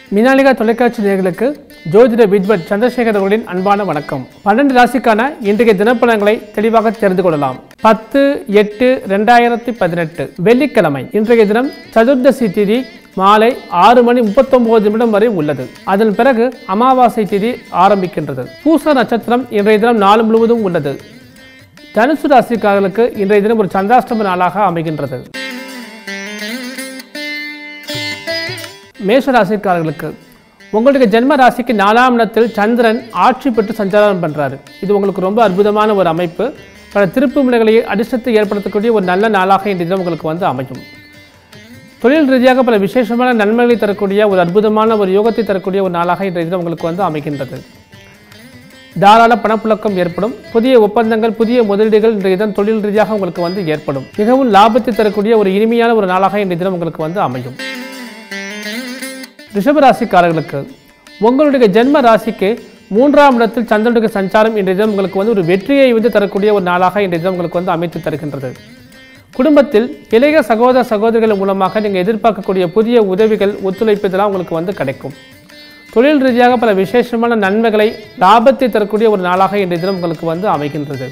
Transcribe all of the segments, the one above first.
மினாலிகா தொலைக்காட்சி நேயர்களுக்கு ஜோதிட வித்வத் சந்திரசேகர் அவர்களின் அன்பான வணக்கம். 12 ராசிக்கான இன்றைய தினப்பலன்களை தெளிவாக தெரிந்து கொள்ளலாம். 10/8/2018 வெள்ளிக்கிழமை. இன்றைய தினம் சதுர்தசி திதி மாலை 6:39 வரை உள்ளது. அதன் பிறகு அமாவாசை திதி ஆரம்பிக்கின்றது. பூச நட்சத்திரம் இன்றைய தினம் நாள் முழுவதும் உள்ளது. தனுசு ராசிக்காரர்களுக்கு இன்றைய தினம் ஒரு சந்திராஷ்டம நாளாக அமைகின்றது. மேஷ ராசிக்காரர்களுக்கு உங்களுக்கு ஜென்ம ராசிக்கு 4ஆம் இடத்தில் சந்திரன் ஆட்சி பெற்று சஞ்சாரம் பண்ணுறாரு. இது உங்களுக்கு ரொம்ப அற்புதமான ஒரு அமைப்பு. பல திருப்பு முனைகளை அதிர்ஷ்டத்தை ஏற்படுத்தக்கூடிய ஒரு நல்ல நாளாக இன்றைய தினம் உங்களுக்கு அமையும். தொழில் ரீதியாக பல விசேஷமான நன்மைகளை தரக்கூடிய ஒரு அற்புதமான ஒரு யோகத்தை தரக்கூடிய ஒரு நாளாக இன்றைய தினம் உங்களுக்கு அமைகின்றது. தாராள பணப்புழக்கம் ஏற்படும். புதிய ஒப்பந்தங்கள், புதிய முதலீடுகள் இன்றைய தினம் தொழில் ரீதியாக உங்களுக்கு ஏற்படும். மிகவும் லாபத்தை தரக்கூடிய ஒரு இனிமையான ஒரு நாளாக இன்றைய தினம் உங்களுக்கு அமையும். ரிஷபராசிக்காரர்களுக்கு உங்களுடைய ஜென்ம ராசிக்கு 3ஆம் இடத்தில் சந்திரனுடைய சஞ்சாரம் இன்றைய தினம் உங்களுக்கு ஒரு வெற்றியை தரக்கூடிய ஒரு நாளாக இன்றைய தினம் உங்களுக்கு அமைத்து தருகின்றது. குடும்பத்தில் இளைய சகோதர சகோதரிகள் மூலமாக நீங்கள் எதிர்பார்க்கக்கூடிய புதிய உதவிகள், ஒத்துழைப்பு இதெல்லாம் உங்களுக்கு கிடைக்கும். தொழில் ரீதியாக பல விசேஷமான நன்மைகளை, லாபத்தை தரக்கூடிய ஒரு நாளாக இன்றைய தினம் உங்களுக்கு அமைகின்றது.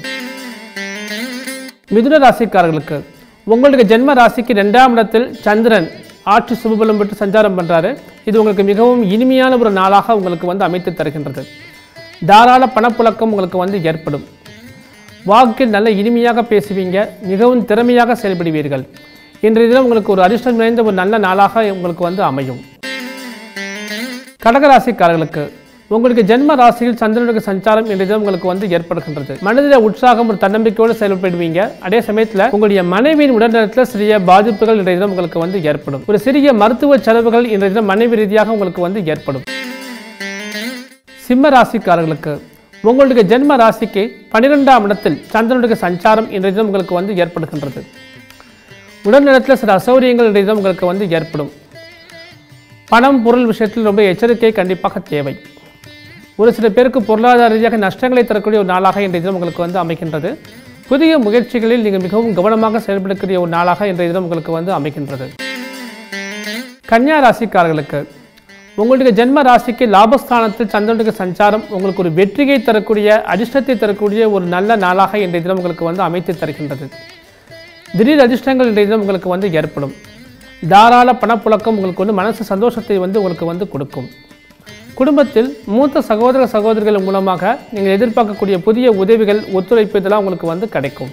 மிதுன ராசிக்காரர்களுக்கு உங்களுடைய ஜென்ம ராசிக்கு 2ஆம் இடத்தில் சந்திரன் ஆட்சி சுபபலம் பெற்று சஞ்சாரம் பண்ணுறாரு. இது உங்களுக்கு மிகவும் இனிமையான ஒரு நாளாக உங்களுக்கு அமைத்து தருகின்றது. தாராள பணப்புழக்கம் உங்களுக்கு ஏற்படும். வாக்கில் நல்ல இனிமையாக பேசுவீங்க. மிகவும் திறமையாக செயல்படுவீர்கள். இன்றைய தினம் உங்களுக்கு ஒரு அதிர்ஷ்டம் நிறைந்த ஒரு நல்ல நாளாக உங்களுக்கு அமையும். கடகராசிக்காரர்களுக்கு உங்களுக்கு ஜென்ம ராசியில் சந்திரனுடைய சஞ்சாரம் இன்றைய தினம் உங்களுக்கு ஏற்படுகின்றது. மனதில் உற்சாகம், ஒரு தன்னம்பிக்கையோடு செயல்படுவீங்க. அதே சமயத்தில் உங்களுடைய மனைவியின் உடல்நலத்தில் சிறிய பாதிப்புகள் இன்றைய தினம் உங்களுக்கு ஏற்படும். ஒரு சிறிய மருத்துவ செலவுகள் இன்றைய தினம் மனைவி ரீதியாக உங்களுக்கு ஏற்படும். சிம்ம ராசிக்காரர்களுக்கு உங்களுடைய ஜென்ம ராசிக்கு 12ஆம் இடத்தில் சந்திரனுடைய சஞ்சாரம் இன்றைய தினம் உங்களுக்கு ஏற்படுகின்றது. உடல்நலத்தில் சில அசௌகரியங்கள் இன்றைய தினம் உங்களுக்கு ஏற்படும். பணம், பொருள் விஷயத்தில் ரொம்ப எச்சரிக்கை கண்டிப்பாக தேவை. ஒரு சில பேருக்கு பொருளாதார ரீதியாக நஷ்டங்களை தரக்கூடிய ஒரு நாளாக இன்றைய தினம் உங்களுக்கு அமைகின்றது. புதிய முயற்சிகளில் நீங்கள் மிகவும் கவனமாக செயல்படக்கூடிய ஒரு நாளாக இன்றைய தினம் உங்களுக்கு அமைகின்றது. கன்னியா ராசிக்காரர்களுக்கு உங்களுடைய ஜென்ம ராசிக்கு லாபஸ்தானத்தில் சந்திரனுடைய சஞ்சாரம் உங்களுக்கு ஒரு வெற்றியை தரக்கூடிய, அதிர்ஷ்டத்தை தரக்கூடிய ஒரு நல்ல நாளாக இன்றைய தினம் உங்களுக்கு அமைத்து தருகின்றது. திடீர் அதிர்ஷ்டங்கள் இன்றைய தினம் உங்களுக்கு ஏற்படும். தாராள பணப்புழக்கம் உங்களுக்கு மனசு சந்தோஷத்தை உங்களுக்கு கொடுக்கும். குடும்பத்தில் மூத்த சகோதர சகோதரிகள் மூலமாக நீங்கள் எதிர்பார்க்கக்கூடிய புதிய உதவிகள், ஒத்துழைப்பு இதெல்லாம் உங்களுக்கு கிடைக்கும்.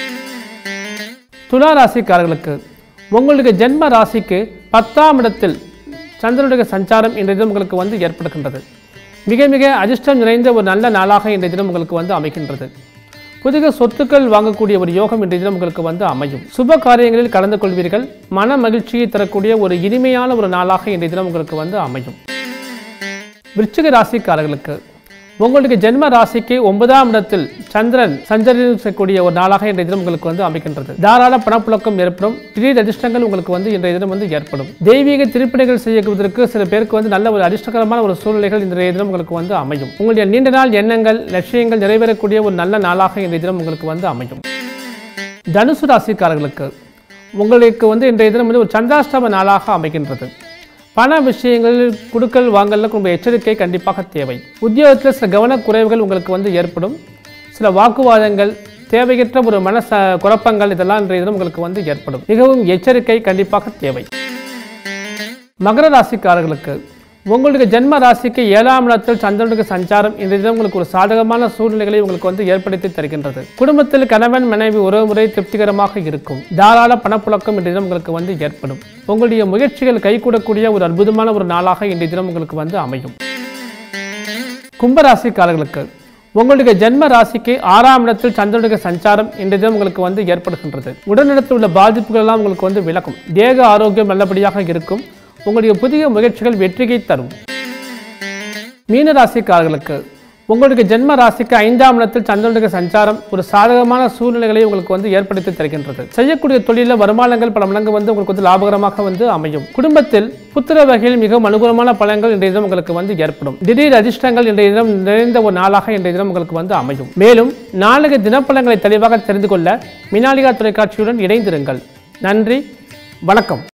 துலா ராசிக்காரர்களுக்கு உங்களுடைய ஜென்ம ராசிக்கு 10ஆம் இடத்தில் சந்திரனுடைய சஞ்சாரம் இன்றைய தினம் உங்களுக்கு ஏற்படுகின்றது. மிக மிக அதிர்ஷ்டம் நிறைந்த ஒரு நல்ல நாளாக இன்றைய தினம் உங்களுக்கு அமைகின்றது. புதிய சொத்துக்கள் வாங்கக்கூடிய ஒரு யோகம் இன்றைய தினம் உங்களுக்கு அமையும். சுப காரியங்களில் கலந்து கொள்வீர்கள். மன மகிழ்ச்சியை தரக்கூடிய ஒரு இனிமையான ஒரு நாளாக இன்றைய தினம் உங்களுக்கு அமையும். விருச்சிக ராசிக்காரர்களுக்கு உங்களுடைய ஜென்ம ராசிக்கு 9ஆம் இடத்தில் சந்திரன் சஞ்சரிக்கக்கூடிய ஒரு நாளாக இன்றைய தினம் உங்களுக்கு அமைக்கின்றது. தாராள பணப்புழக்கம் ஏற்படும். திடீர் அதிர்ஷ்டங்கள் உங்களுக்கு இன்றைய தினம் ஏற்படும். தெய்வீக திருப்பணிகள் செய்வதற்கு சில பேருக்கு நல்ல ஒரு அதிர்ஷ்டகரமான ஒரு சூழ்நிலைகள் இன்றைய தினம் உங்களுக்கு அமையும். உங்களுடைய நீண்ட நாள் எண்ணங்கள், லட்சியங்கள் நிறைவேறக்கூடிய ஒரு நல்ல நாளாக இன்றைய தினம் உங்களுக்கு அமையும். தனுசு ராசிக்காரர்களுக்கு உங்களுக்கு இன்றைய தினம் ஒரு சந்திராஷ்டம நாளாக அமைகின்றது. பண விஷயங்களில் கொடுக்கல் வாங்கல ரொம்ப எச்சரிக்கை கண்டிப்பாக தேவை. உத்தியோகத்தில் சில கவனக்குறைவுகள் உங்களுக்கு ஏற்படும். சில வாக்குவாதங்கள், தேவையற்ற ஒரு குழப்பங்கள் இதெல்லாம் இன்றைய தினம் உங்களுக்கு ஏற்படும். மிகவும் எச்சரிக்கை கண்டிப்பாக தேவை. மகர ராசிக்காரர்களுக்கு உங்களுடைய ஜென்ம ராசிக்கு 7ஆம் இடத்தில் சந்திரனுடைய சஞ்சாரம் இன்றைய தினம் உங்களுக்கு ஒரு சாதகமான சூழ்நிலைகளை உங்களுக்கு ஏற்படுத்தி தருகின்றது. குடும்பத்தில் கணவன் மனைவி உறவுமுறை திருப்திகரமாக இருக்கும். தாராள பணப்புழக்கம் இன்றைய தினம் உங்களுக்கு ஏற்படும். உங்களுடைய முயற்சிகள் கைகூடக்கூடிய ஒரு அற்புதமான ஒரு நாளாக இன்றைய தினம் உங்களுக்கு அமையும். கும்பராசிக்காரர்களுக்கு உங்களுடைய ஜென்ம ராசிக்கு 6ஆம் இடத்தில் சந்திரனுடைய சஞ்சாரம் இன்றைய தினம் உங்களுக்கு ஏற்படுகின்றது. உடல்நலத்தில் உள்ள பாதிப்புகள் எல்லாம் உங்களுக்கு விலகும். தேக ஆரோக்கியம் நல்லபடியாக இருக்கும். உங்களுடைய புதிய முயற்சிகள் வெற்றியை தரும். மீன ராசிக்காரர்களுக்கு உங்களுக்கு ஜென்ம ராசிக்கு 5ஆம் இடத்தில் சந்திரனுடைய சஞ்சாரம் ஒரு சாதகமான சூழ்நிலைகளை உங்களுக்கு ஏற்படுத்தி தருகின்றது. செய்யக்கூடிய தொழிலில் வருமானங்கள் பல மடங்கு உங்களுக்கு லாபகரமாக அமையும். குடும்பத்தில் புத்திர வகையில் மிகவும் அனுகூலமான பலன்கள் இன்றைய தினம் உங்களுக்கு ஏற்படும். திடீர் அதிர்ஷ்டங்கள் இன்றைய தினம் நிறைந்த ஒரு நாளாக இன்றைய தினம் உங்களுக்கு அமையும். மேலும் நாளைய தினப்பலன்களை தெளிவாக தெரிந்து கொள்ள மினாலிகா தொலைக்காட்சியுடன் இணைந்திருங்கள். நன்றி, வணக்கம்.